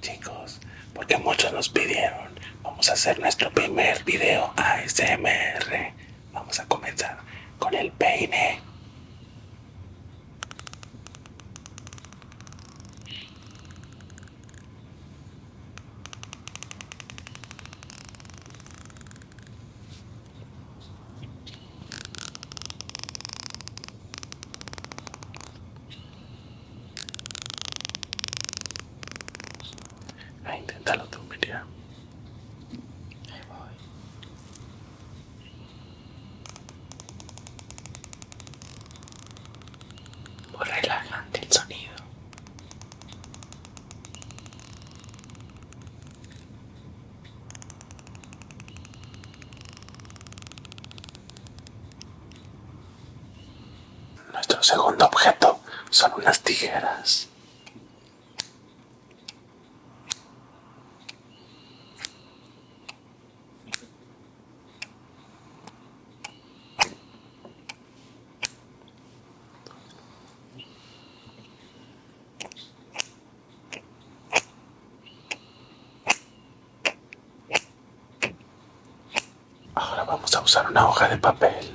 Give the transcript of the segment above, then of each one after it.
chicos, porque muchos nos pidieron. Vamos a hacer nuestro primer video ASMR. Vamos a comenzar con el peine. Inténtalo tú, Miriam. Ahí voy. Muy relajante el sonido. Nuestro segundo objeto son unas tijeras. Ahora vamos a usar una hoja de papel.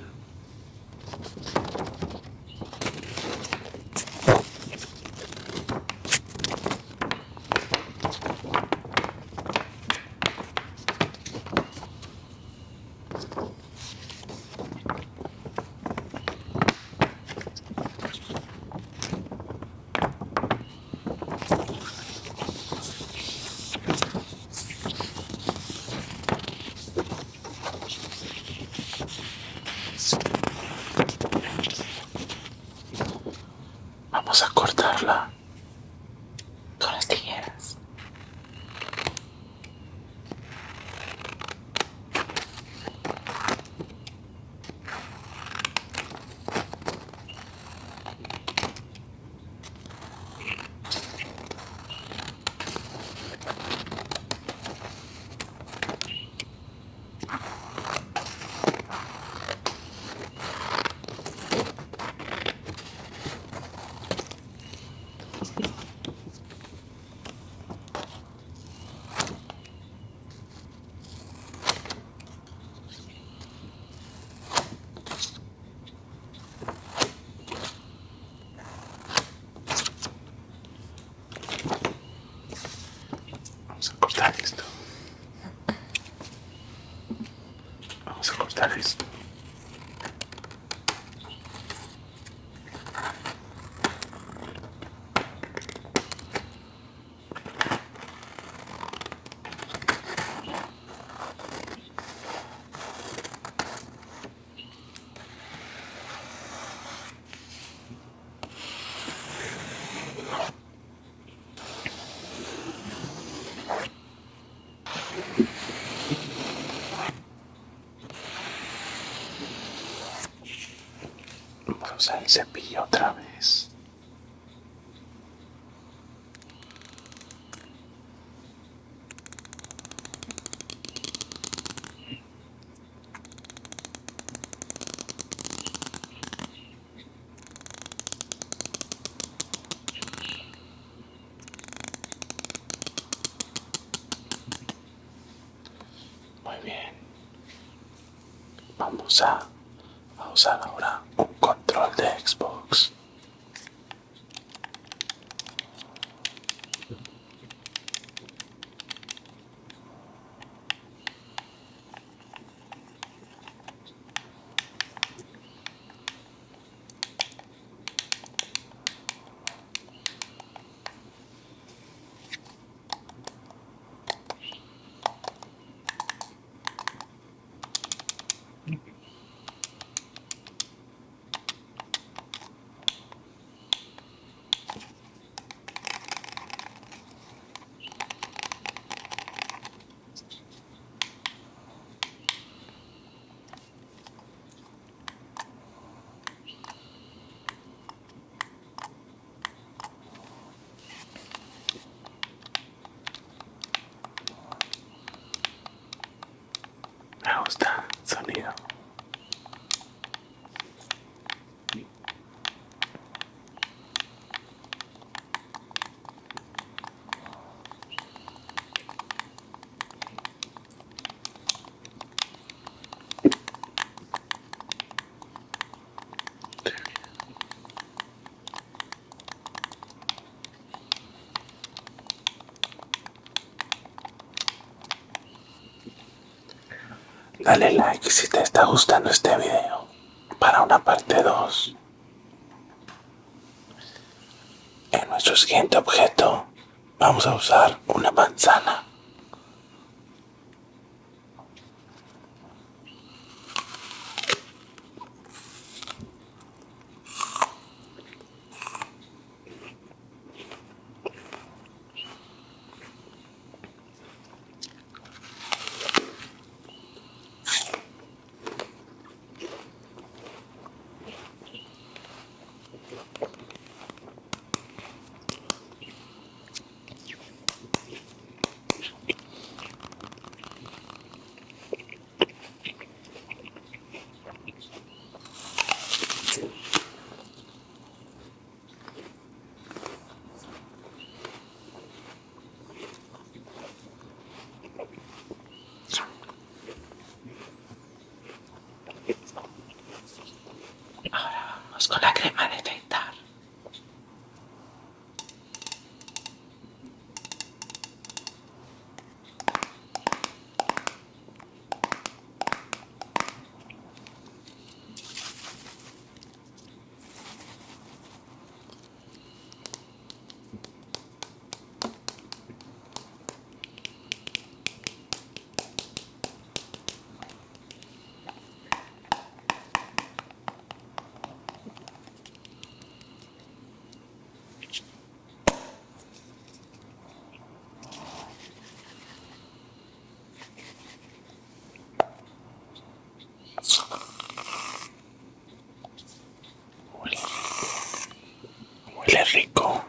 Vamos a cortarla con las tijeras. Vamos a cortar esto. Vamos a cortar esto. Vamos a usar el cepillo otra vez. Muy bien. Vamos a usar ahora un control de Xbox. Dale like si te está gustando este video para una parte 2. En nuestro siguiente objeto vamos a usar una manzana. Ahora vamos con la crema de afeitar. Huele rico.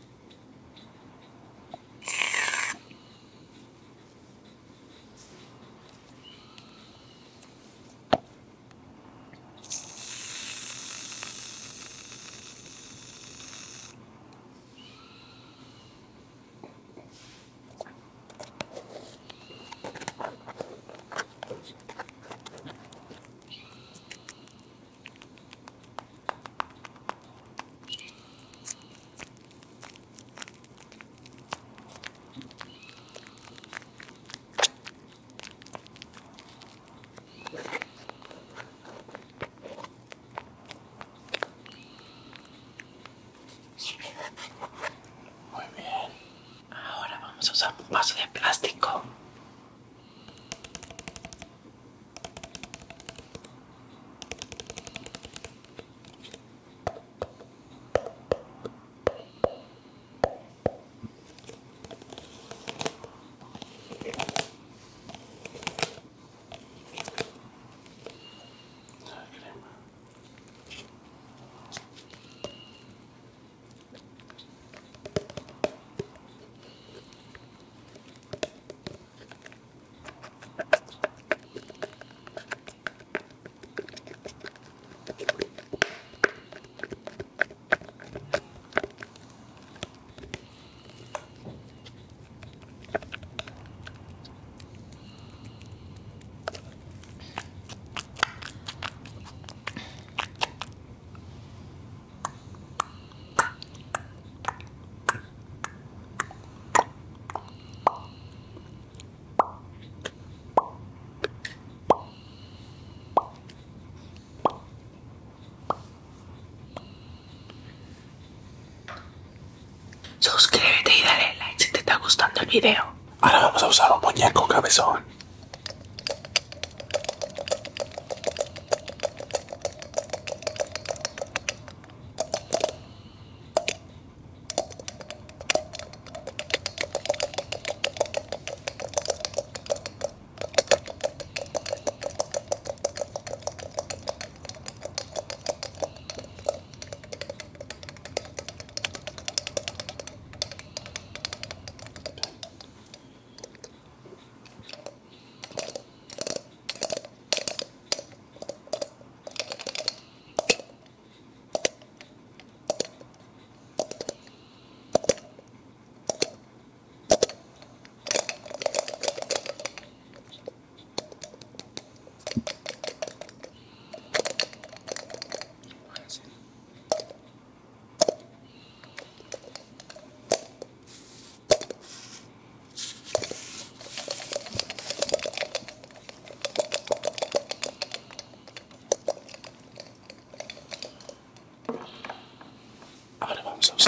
Muy bien. Ahora vamos a usar un vaso de plástico. Suscríbete y dale like si te está gustando el video. Ahora vamos a usar un muñeco cabezón.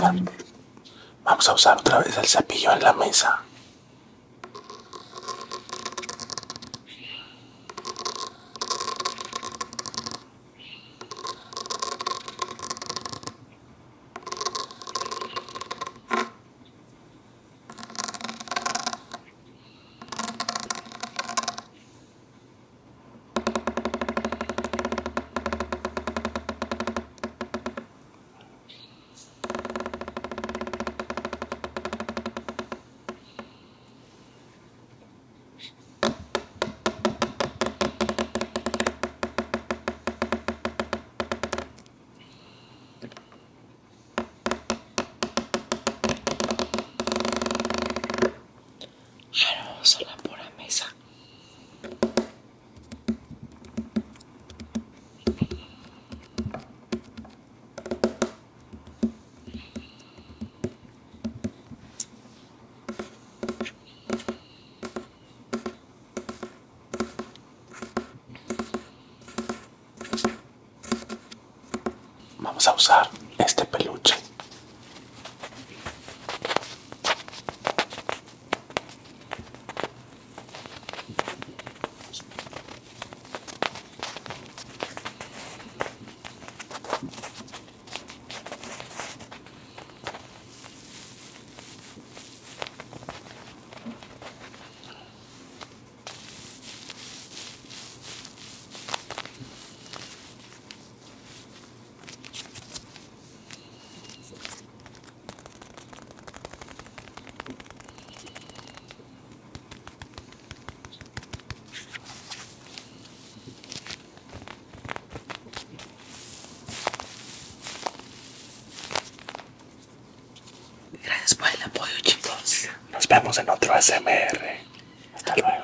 Vamos a usar otra vez el cepillo en la mesa. Ahora vamos a la pura mesa. Vamos a usar este peluche. Gracias por el apoyo, chicos. Nos vemos en otro ASMR. Hasta luego.